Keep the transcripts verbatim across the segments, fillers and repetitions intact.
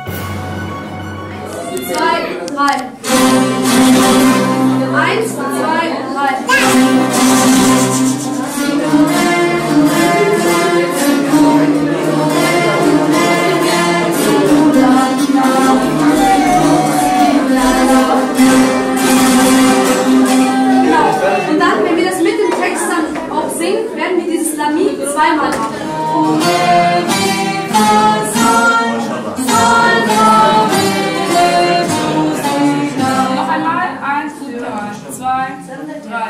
zwei, drei. Eins, zwei, drei. Und dann, wenn wir das mit dem Text dann auch singen, werden wir dieses Lied zweimal machen. Noch einmal. Eins, zwei, drei.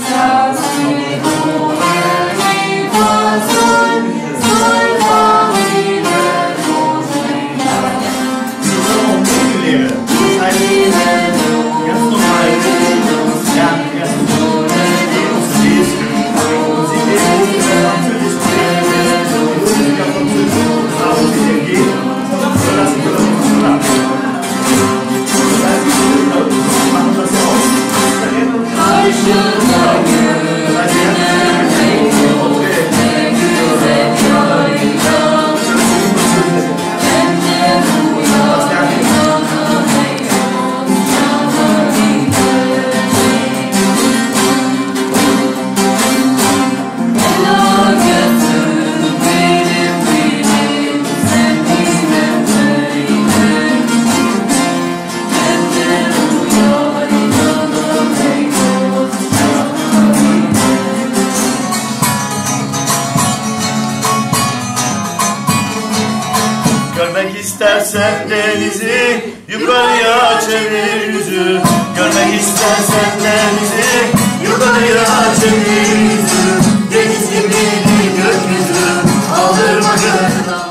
Görmek istersen denizi, yukarıya çevir yüzü. Görmek istersen denizi, yukarıya çevir yüzü. Deniz gibi gökyüzü, aldırma gönlüne.